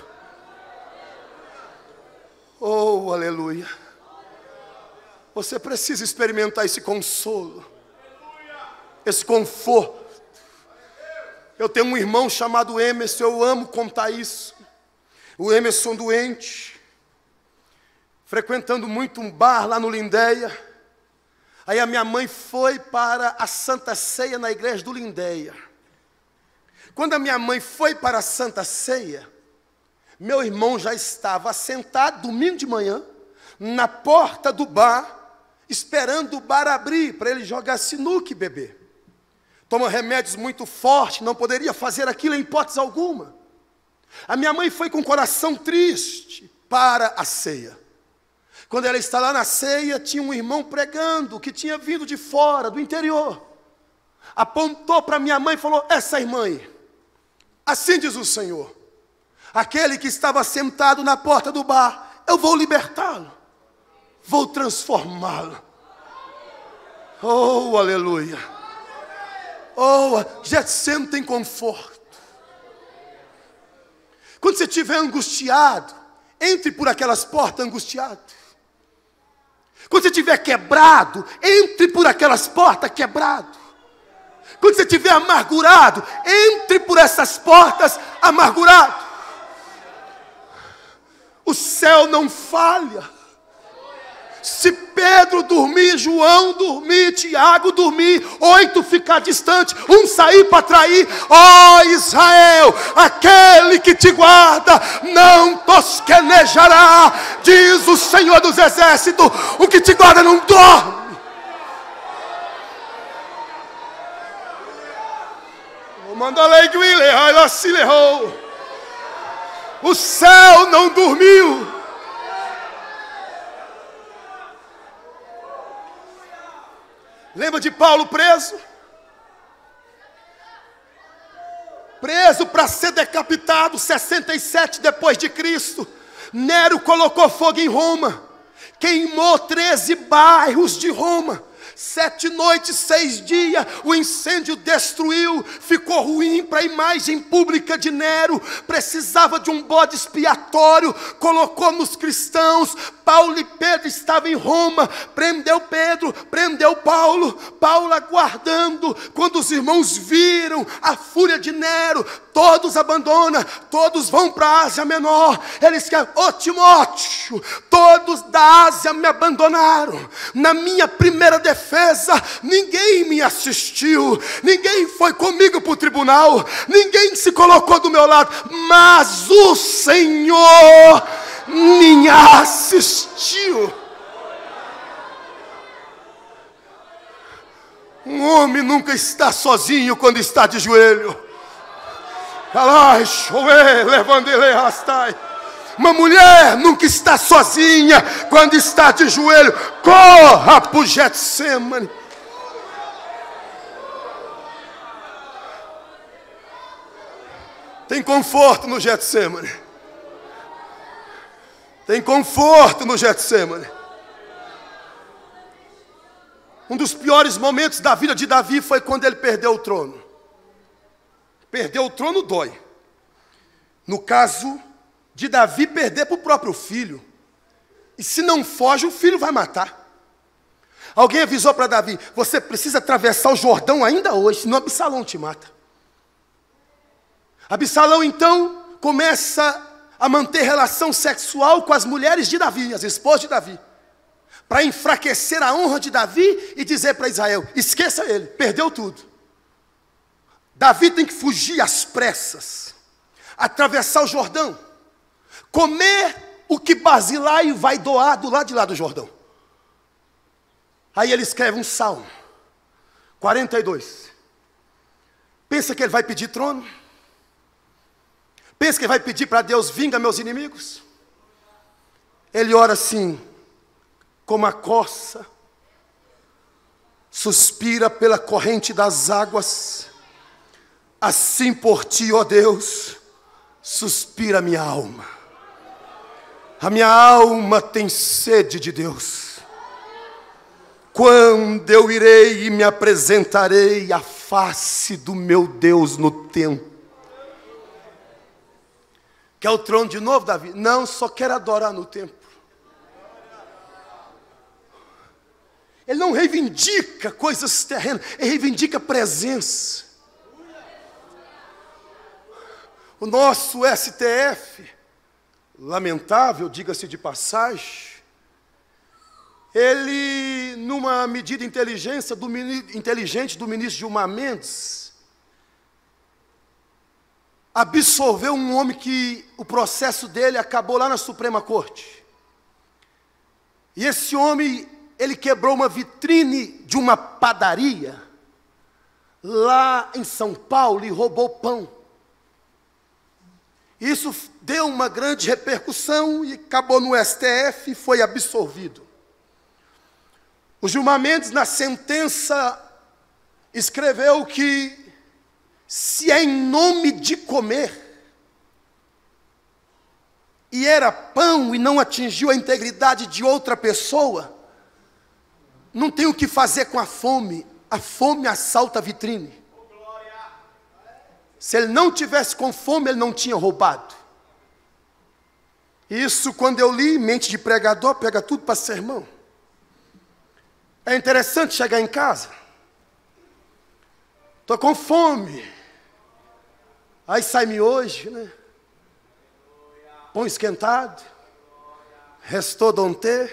Oh, aleluia. Você precisa experimentar esse consolo, esse conforto. Eu tenho um irmão chamado Emerson, eu amo contar isso. O Emerson doente, frequentando muito um bar lá no Lindéia. Aí a minha mãe foi para a Santa Ceia na igreja do Lindéia. Quando a minha mãe foi para a Santa Ceia, meu irmão já estava sentado, domingo de manhã, na porta do bar, esperando o bar abrir para ele jogar sinuca e beber. Toma remédios muito fortes, não poderia fazer aquilo em hipótese alguma. A minha mãe foi com o coração triste para a ceia. Quando ela está lá na ceia, tinha um irmão pregando, que tinha vindo de fora, do interior. Apontou para minha mãe e falou: essa irmã aí, assim diz o Senhor, aquele que estava sentado na porta do bar, eu vou libertá-lo, vou transformá-lo. Oh, aleluia. Oh, Getsemane tem conforto. Quando você estiver angustiado, entre por aquelas portas angustiado. Quando você estiver quebrado, entre por aquelas portas quebrado. Quando você estiver amargurado, entre por essas portas amargurado. O céu não falha. Se Pedro dormir, João dormir, Tiago dormir, oito ficar distante, um sair para trair, ó oh, Israel, aquele que te guarda não tosquenejará, diz o Senhor dos Exércitos, o que te guarda não dorme. O céu não dormiu. Lembra de Paulo preso? Preso para ser decapitado, sessenta e sete depois de Cristo. Nero colocou fogo em Roma, queimou treze bairros de Roma. Sete noites, seis dias, o incêndio destruiu, ficou ruim para a imagem pública de Nero, precisava de um bode expiatório, colocou nos cristãos. Paulo e Pedro estavam em Roma, prendeu Pedro, prendeu Paulo, Paulo aguardando. Quando os irmãos viram a fúria de Nero, todos abandonam, todos vão para a Ásia Menor. Eles querem, ô Timóteo, todos da Ásia me abandonaram. Na minha primeira defesa, ninguém me assistiu, ninguém foi comigo para o tribunal, ninguém se colocou do meu lado, mas o Senhor me assistiu. Um homem nunca está sozinho quando está de joelho. Uma mulher nunca está sozinha quando está de joelho. Corra para o Getsemane. Tem conforto no Getsemane. Tem conforto no Getsemane. Um dos piores momentos da vida de Davi foi quando ele perdeu o trono. Perder o trono dói. No caso de Davi, perder para o próprio filho. E se não foge, o filho vai matar. Alguém avisou para Davi, você precisa atravessar o Jordão ainda hoje, senão Absalão te mata. Absalão então começa a manter relação sexual com as mulheres de Davi, as esposas de Davi, para enfraquecer a honra de Davi e dizer para Israel, esqueça ele, perdeu tudo. Davi tem que fugir às pressas, atravessar o Jordão, comer o que Barzilai vai doar do lado de lá do Jordão. Aí ele escreve um salmo, quarenta e dois. Pensa que ele vai pedir trono? Pensa que ele vai pedir para Deus, vinga meus inimigos? Ele ora assim, como a corça suspira pela corrente das águas, assim por ti, ó Deus, suspira a minha alma. A minha alma tem sede de Deus. Quando eu irei e me apresentarei à face do meu Deus no templo. Quer o trono de novo, Davi? Não, só quero adorar no templo. Ele não reivindica coisas terrenas, ele reivindica presença. O nosso S T F, lamentável, diga-se de passagem, ele, numa medida inteligência do, inteligente do ministro Gilmar Mendes, absolveu um homem que o processo dele acabou lá na Suprema Corte. E esse homem, ele quebrou uma vitrine de uma padaria lá em São Paulo e roubou pão. Isso deu uma grande repercussão e acabou no S T F e foi absolvido. O Gilmar Mendes, na sentença, escreveu que se é em nome de comer, e era pão e não atingiu a integridade de outra pessoa, não tem o que fazer com a fome. A fome assalta a vitrine. Se ele não tivesse com fome, ele não tinha roubado. Isso, quando eu li, mente de pregador, pega tudo para sermão. É interessante chegar em casa. Estou com fome. Aí sai miojo, né? Pão esquentado. Restaurante.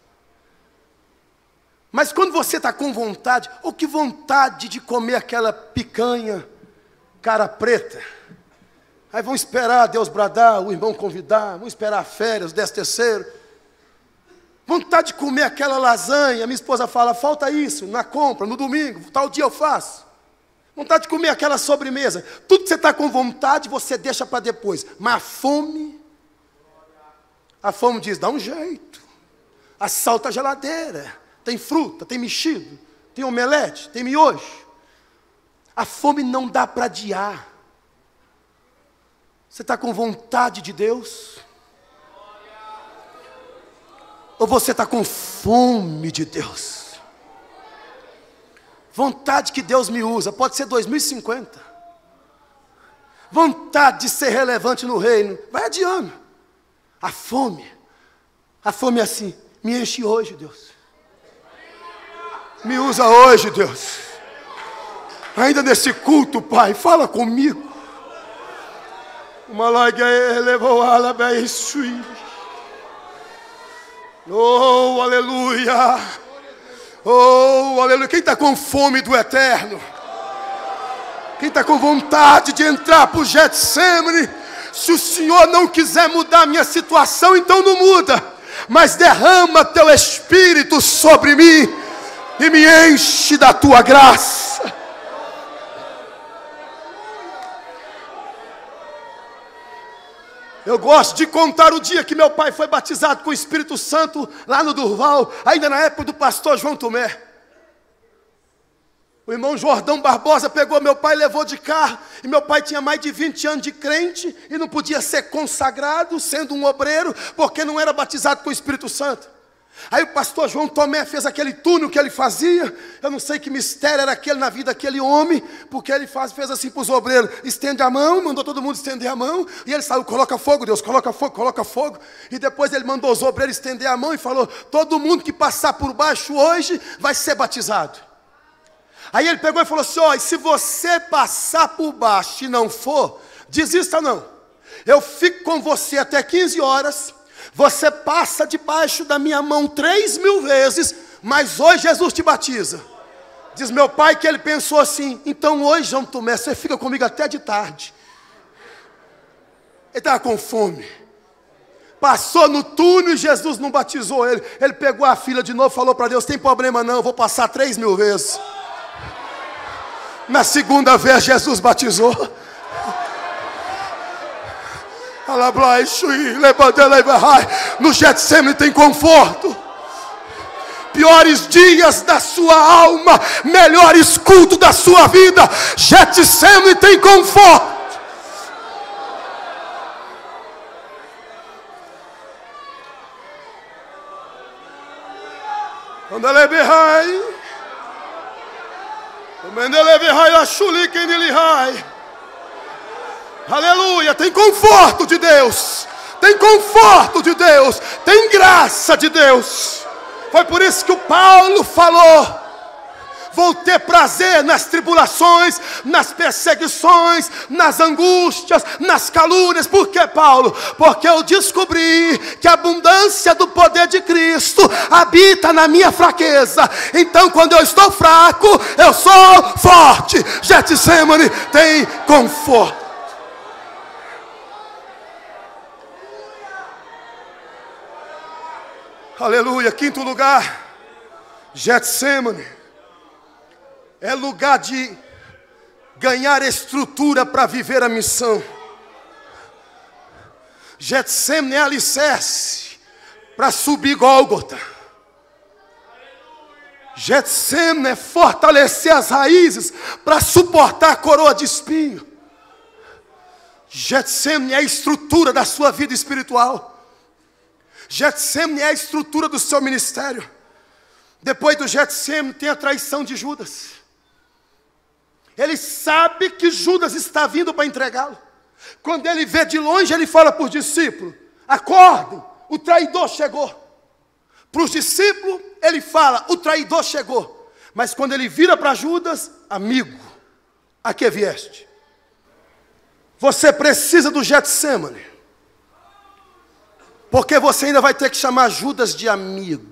Mas quando você está com vontade, ou que vontade de comer aquela picanha, cara preta. Aí vão esperar Deus bradar, o irmão convidar, vão esperar férias, décimo terceiro. Vontade de comer aquela lasanha, minha esposa fala, falta isso, na compra, no domingo, tal dia eu faço. Vontade de comer aquela sobremesa. Tudo que você está com vontade, você deixa para depois. Mas a fome, a fome diz, dá um jeito. Assalta a geladeira. Tem fruta, tem mexido, tem omelete, tem miojo. A fome não dá para adiar. Você está com vontade de Deus? Ou você está com fome de Deus? Vontade que Deus me usa, pode ser dois mil e cinquenta. Vontade de ser relevante no reino, vai adiando. A fome, a fome é assim, me enche hoje, Deus. Me usa hoje, Deus. Ainda nesse culto, Pai, fala comigo. Oh, aleluia. Oh, aleluia. Quem está com fome do eterno? Quem está com vontade de entrar para o Getsemane? Se o Senhor não quiser mudar a minha situação, então não muda. Mas derrama teu Espírito sobre mim e me enche da tua graça. Eu gosto de contar o dia que meu pai foi batizado com o Espírito Santo lá no Durval, ainda na época do pastor João Tomé. O irmão Jordão Barbosa pegou meu pai e levou de carro. E meu pai tinha mais de vinte anos de crente e não podia ser consagrado, sendo um obreiro, porque não era batizado com o Espírito Santo. Aí o pastor João Tomé fez aquele túnel que ele fazia. Eu não sei que mistério era aquele na vida daquele homem, porque ele faz, fez assim para os obreiros, estende a mão, mandou todo mundo estender a mão, e ele saiu, coloca fogo, Deus, coloca fogo, coloca fogo. E depois ele mandou os obreiros estender a mão e falou, todo mundo que passar por baixo hoje vai ser batizado. Aí ele pegou e falou assim, ó, e se você passar por baixo e não for, desista não. Eu fico com você até quinze horas, você passa debaixo da minha mão três mil vezes, mas hoje Jesus te batiza. Diz meu pai que ele pensou assim, então hoje, João Tomé, você fica comigo até de tarde. Ele estava com fome. Passou no túnel e Jesus não batizou ele. Ele pegou a filha de novo e falou para Deus, tem problema não, eu vou passar três mil vezes. Na segunda vez Jesus batizou. No Getsemane tem conforto. Piores dias da sua alma, melhores cultos da sua vida. Getsemane tem conforto. Quando ele berrai, quando ele berrai, a chuli quem ele rai. Aleluia, tem conforto de Deus, tem conforto de Deus, tem graça de Deus. Foi por isso que o Paulo falou, vou ter prazer nas tribulações, nas perseguições, nas angústias, nas calúnias. Por que, Paulo? Porque eu descobri que a abundância do poder de Cristo habita na minha fraqueza. Então quando eu estou fraco, eu sou forte. Getsemane tem conforto. Aleluia. Quinto lugar, Getsemane é lugar de ganhar estrutura para viver a missão. Getsemane é alicerce para subir Gólgota. Getsemane é fortalecer as raízes para suportar a coroa de espinho. Getsemane é a estrutura da sua vida espiritual. Getsemane é a estrutura do seu ministério. Depois do Getsemane tem a traição de Judas. Ele sabe que Judas está vindo para entregá-lo. Quando ele vê de longe, ele fala para os discípulos, acordem, o traidor chegou. Para os discípulos, ele fala, o traidor chegou. Mas quando ele vira para Judas, amigo, a que vieste? Você precisa do Getsemane, porque você ainda vai ter que chamar Judas de amigo.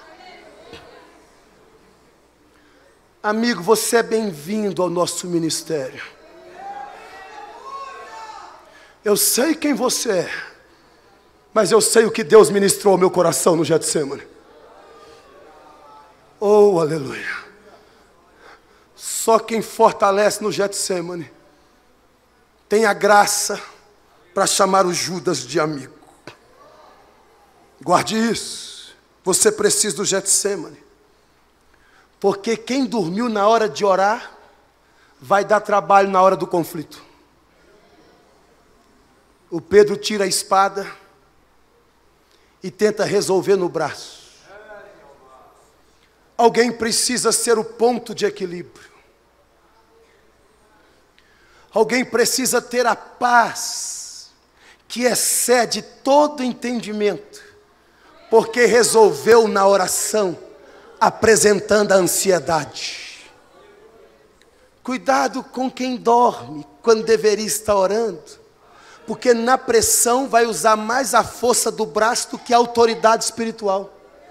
Amigo, você é bem-vindo ao nosso ministério. Eu sei quem você é, mas eu sei o que Deus ministrou ao meu coração no Getsemane. Oh, aleluia. Só quem fortalece no Getsemane tem a graça para chamar o Judas de amigo. Guarde isso. Você precisa do Getsemane. Porque quem dormiu na hora de orar, vai dar trabalho na hora do conflito. O Pedro tira a espada e tenta resolver no braço. Alguém precisa ser o ponto de equilíbrio. Alguém precisa ter a paz que excede todo entendimento, porque resolveu na oração, apresentando a ansiedade. Cuidado com quem dorme quando deveria estar orando, porque na pressão vai usar mais a força do braço do que a autoridade espiritual.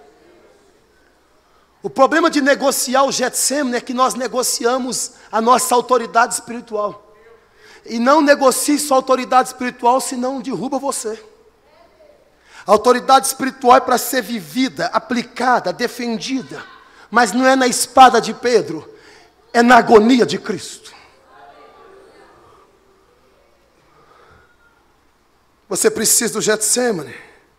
O problema de negociar o Getsemane é que nós negociamos a nossa autoridade espiritual. E não negocie sua autoridade espiritual, senão derruba você. A autoridade espiritual é para ser vivida, aplicada, defendida. Mas não é na espada de Pedro, é na agonia de Cristo. Você precisa do Getsemane,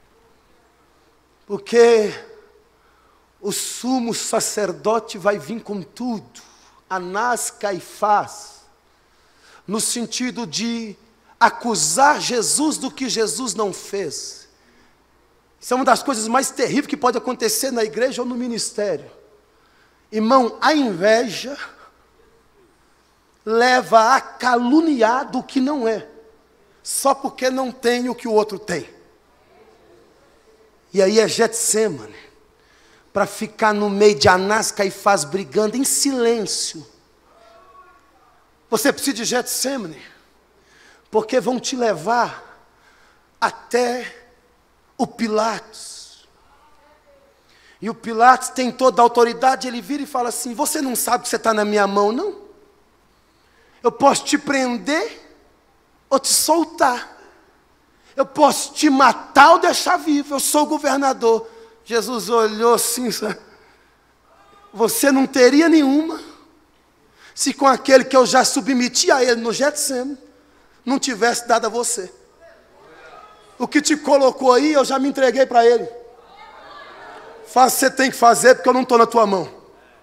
porque o sumo sacerdote vai vir com tudo, Anás, Caifás, no sentido de acusar Jesus do que Jesus não fez. Isso é uma das coisas mais terríveis que pode acontecer na igreja ou no ministério. Irmão, a inveja leva a caluniar do que não é, só porque não tem o que o outro tem. E aí é Getsemane, para ficar no meio de Anás, Caifás brigando em silêncio. Você precisa de Getsemane, porque vão te levar até o Pilatos. E o Pilatos tem toda a autoridade, ele vira e fala assim, você não sabe que você está na minha mão, não? Eu posso te prender ou te soltar. Eu posso te matar ou deixar vivo, eu sou o governador. Jesus olhou assim, você não teria nenhuma, se com aquele que eu já submeti a ele no Getsemane, não tivesse dado a você. O que te colocou aí, eu já me entreguei para ele. Faz o que você tem que fazer, porque eu não estou na tua mão.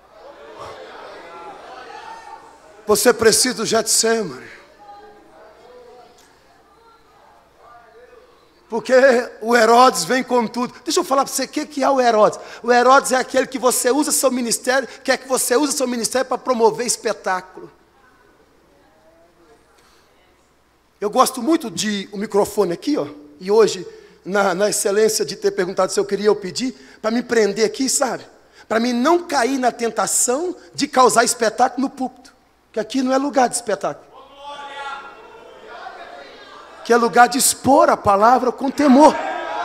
Você precisa do Getsemane. Porque o Herodes vem com tudo. Deixa eu falar para você, o que, que é o Herodes? O Herodes é aquele que você usa seu ministério, quer que você use seu ministério para promover espetáculo. Eu gosto muito de o microfone aqui, ó. E hoje, na, na excelência de ter perguntado se eu queria, eu pedi, para me prender aqui, sabe? Para mim não cair na tentação de causar espetáculo no púlpito. Que aqui não é lugar de espetáculo. Que é lugar de expor a palavra com temor.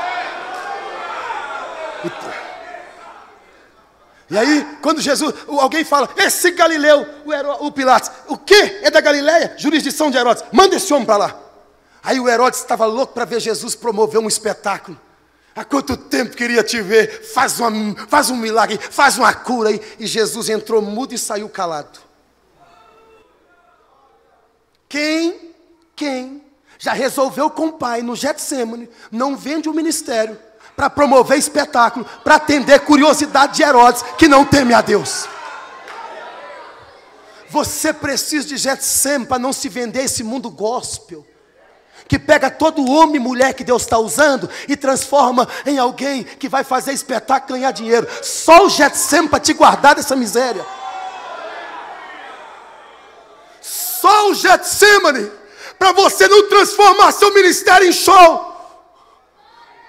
E aí, quando Jesus, alguém fala, esse Galileu, o, Heró, o Pilatos, o quê? É da Galileia? Jurisdição de Herodes, manda esse homem para lá. Aí o Herodes estava louco para ver Jesus promover um espetáculo. Há quanto tempo queria te ver, faz, uma, faz um milagre, faz uma cura aí. E Jesus entrou mudo e saiu calado. Quem, quem já resolveu com o pai no Getsemane, não vende o ministério para promover espetáculo, para atender curiosidade de Herodes, que não teme a Deus. Você precisa de Getsemane para não se vender esse mundo gospel, que pega todo homem e mulher que Deus está usando e transforma em alguém que vai fazer espetáculo e ganhar dinheiro. Só o Getsemane para te guardar dessa miséria. Só o Getsemane para você não transformar seu ministério em show.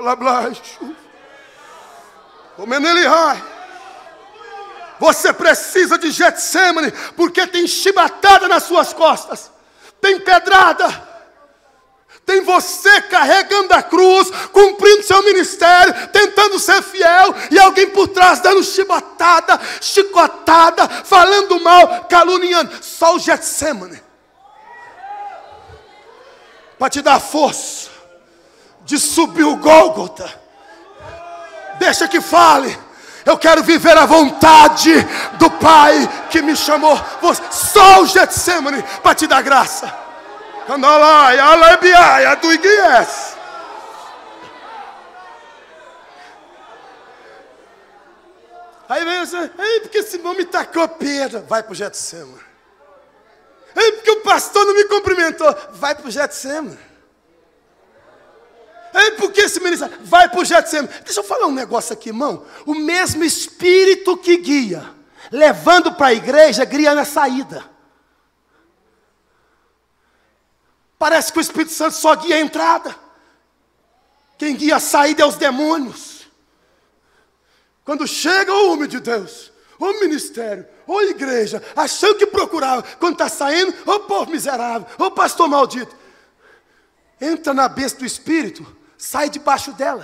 Você precisa de Getsemane, porque tem chibatada nas suas costas, tem pedrada, tem você carregando a cruz, cumprindo seu ministério, tentando ser fiel, e alguém por trás dando chibatada, chicotada, falando mal, caluniando. Só o Getsemane para te dar força de subir o Gólgota. Deixa que fale. Eu quero viver a vontade do Pai que me chamou. Só o Getsemane para te dar graça. Aí vem você, ei, porque esse irmão me tacou pedra. Vai para o Getsemane. Ei, porque o pastor não me cumprimentou. Vai para o Getsemane. Ei, porque esse ministério vai para o Getsemane. Deixa eu falar um negócio aqui, irmão. O mesmo Espírito que guia, levando para a igreja, guia na saída. Parece que o Espírito Santo só guia a entrada. Quem guia a saída é os demônios. Quando chega o homem de Deus, o ministério, ou igreja, achando que procurava, quando está saindo, ô povo miserável, ô pastor maldito, entra na besta do Espírito, sai debaixo dela.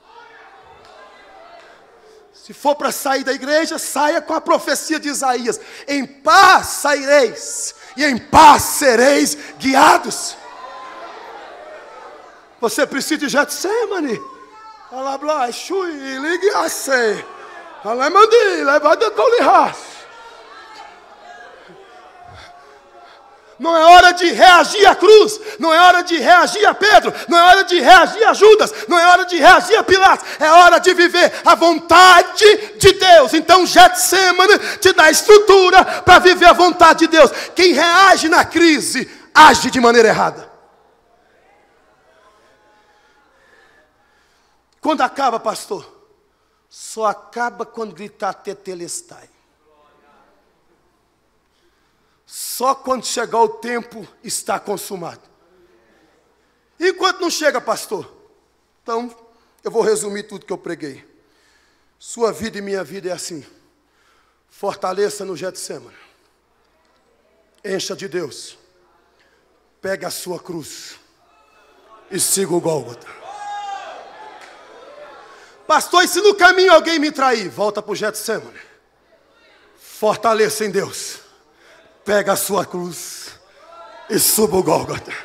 Se for para sair da igreja, saia com a profecia de Isaías: em paz saireis, e em paz sereis guiados. Você precisa de Getsemane. Alabla, chui, ligue-se. Alamandi, levada colirras. Não é hora de reagir à cruz, não é hora de reagir a Pedro, não é hora de reagir a Judas, não é hora de reagir a Pilatos, é hora de viver a vontade de Deus. Então Getsemane te dá estrutura para viver a vontade de Deus. Quem reage na crise, age de maneira errada. Quando acaba, pastor? Só acaba quando gritar tetelestai. Só quando chegar o tempo está consumado. E enquanto não chega, pastor? Então, eu vou resumir tudo que eu preguei. Sua vida e minha vida é assim. Fortaleça no Getsemane. Encha de Deus. Pega a sua cruz e siga o Gólgota. Pastor, e se no caminho alguém me trair? Volta para o Getsemane. Fortaleça em Deus. Pega a sua cruz e suba o Gólgota.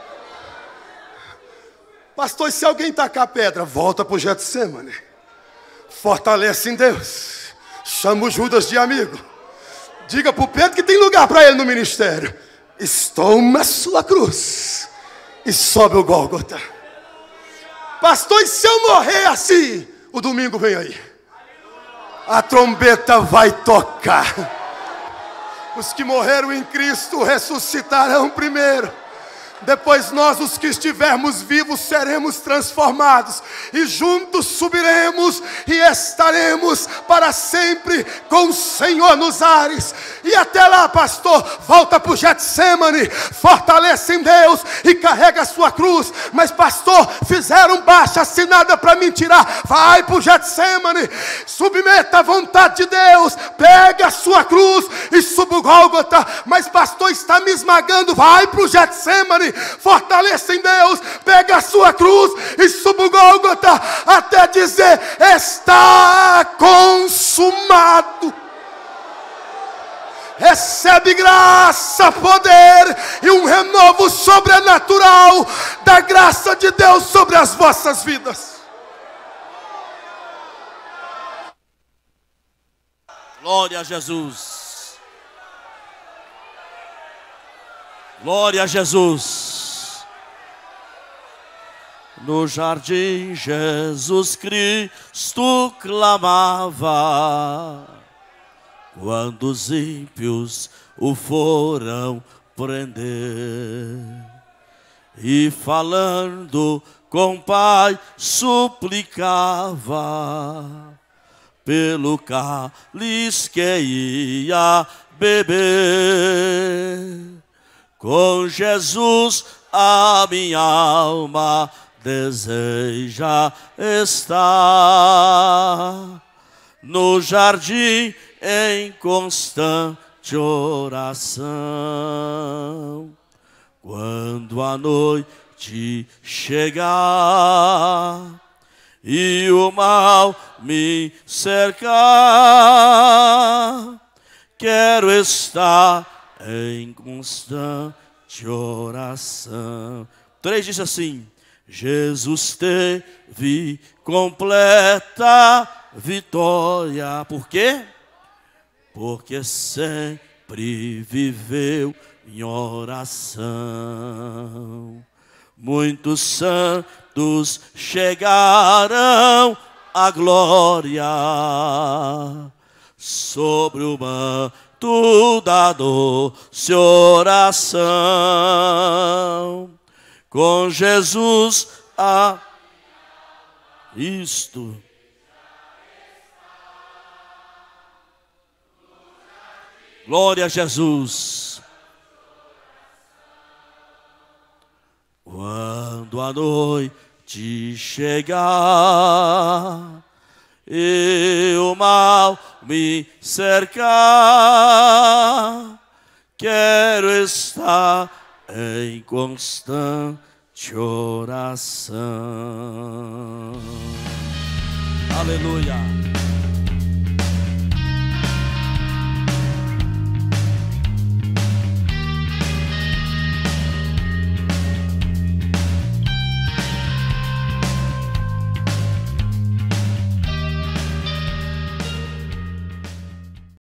Pastor, e se alguém tacar pedra? Volta para o Getsemane. Fortalece em Deus. Chama o Judas de amigo. Diga para o Pedro que tem lugar para ele no ministério. Toma a sua cruz e sobe o Gólgota. Pastor, e se eu morrer assim? O domingo vem aí. A trombeta vai tocar. Os que morreram em Cristo ressuscitarão primeiro. Depois nós, os que estivermos vivos, seremos transformados. E juntos subiremos e estaremos para sempre com o Senhor nos ares. E até lá, pastor, volta para o Getsemane. Fortalece em Deus e carrega a sua cruz. Mas pastor, fizeram baixa assinada para me tirar. Vai para o Getsemane. Submeta à vontade de Deus. Pega a sua cruz e suba o Gólgota. Mas pastor, está me esmagando. Vai para o Getsemane. Fortaleça em Deus, pega a sua cruz e suba o Gólgota até dizer: está consumado. Recebe graça, poder e um renovo sobrenatural da graça de Deus sobre as vossas vidas. Glória a Jesus. Glória a Jesus. No jardim Jesus Cristo clamava, quando os ímpios o foram prender. E falando com o Pai suplicava, pelo cálice que ia beber. Com Jesus a minha alma deseja estar no jardim em constante oração. Quando a noite chegar e o mal me cercar, quero estar em constante oração. Três diz assim: Jesus teve completa vitória. Por quê? Porque sempre viveu em oração. Muitos santos chegaram à glória sobre o manto da doce oração. Com Jesus a isto. Glória a Jesus. Quando a noite chegar e o mal me cercar, quero estar em constante oração. Aleluia.